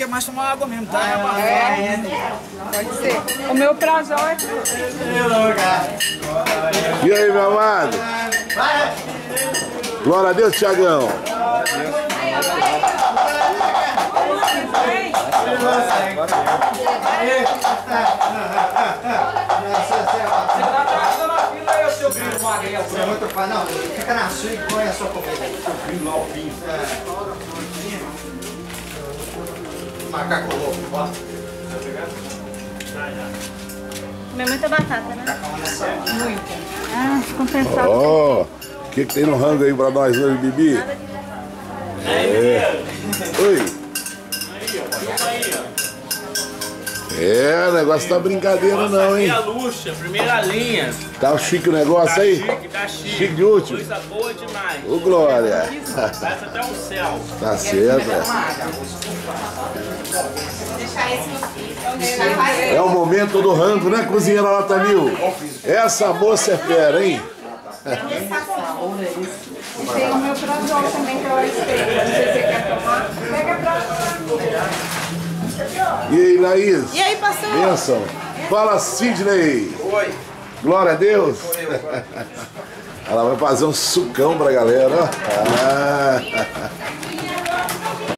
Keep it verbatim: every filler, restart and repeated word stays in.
quer mais tomar água mesmo, tá? É, pode ser. O meu prazol é... E aí, meu amado? Glória a Deus, Thiagão. Você é muito fácil. Não, fica na sua e põe a sua comida. Seu vinho lá, o vinho. Macaco louco, bota. Comer muita batata, né? Muito. Ah, compensado. Ó, o que, que tem no rango aí pra nós hoje, Bibi? É. Oi. É, o negócio tá brincadeira não, hein? A luxa, primeira linha. Tá chique o negócio Tá aí? chique, tá chique. Chique de último? Coisa boa demais. Ô, Glória. Parece até um céu. Tá certo. É o momento do rango, né, cozinheira Nota Mil? Essa moça é fera, hein? Tem o meu prazol também que eu esteja. Se você quer tomar, pega pra tomar. E aí, Laís? E aí, pastor? Bênção. Fala, Sidney. Oi. Glória a Deus. Ela vai fazer um sucão pra galera, ó. Ah.